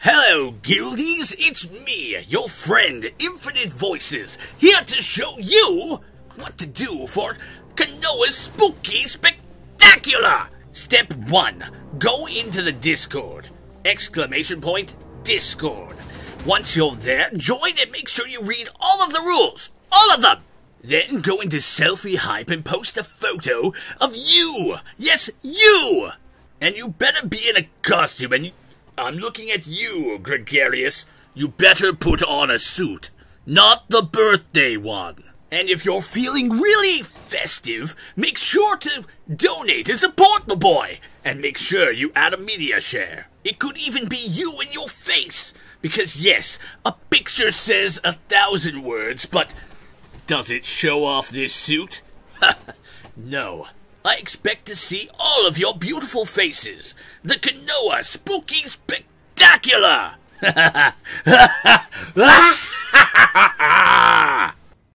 Hello, Guildies, it's me, your friend, Infinite Voices, here to show you what to do for Konoha's Spooky Spectacular! Step 1. Go into the Discord. ! Discord. Once you're there, join and make sure you read all of the rules. All of them! Then go into Selfie Hype and post a photo of you! Yes, you! And you better be in a costume, and I'm looking at you, Gregarious. You better put on a suit, not the birthday one. And if you're feeling really festive, make sure to donate and support the boy. And make sure you add a media share. It could even be you in your face. Because yes, a picture says 1,000 words, but does it show off this suit? No. I expect to see all of your beautiful faces. The Konoha Spooky Spectacular!